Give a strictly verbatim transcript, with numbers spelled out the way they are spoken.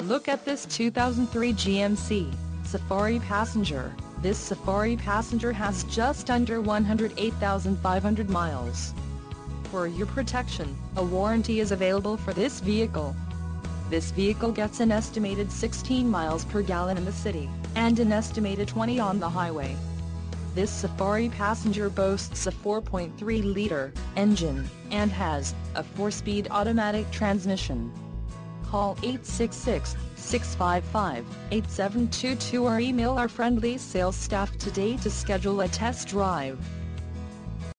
Look at this two thousand three G M C Safari Passenger. This Safari Passenger has just under one hundred eight thousand five hundred miles. For your protection, a warranty is available for this vehicle. This vehicle gets an estimated sixteen miles per gallon in the city, and an estimated twenty on the highway. This Safari Passenger boasts a four point three liter engine, and has a four-speed automatic transmission. Call eight six six, six five five, eight seven two two or email our friendly sales staff today to schedule a test drive.